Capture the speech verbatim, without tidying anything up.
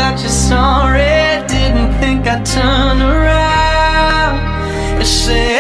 that you're sorry. Didn't think I'd turn around. You say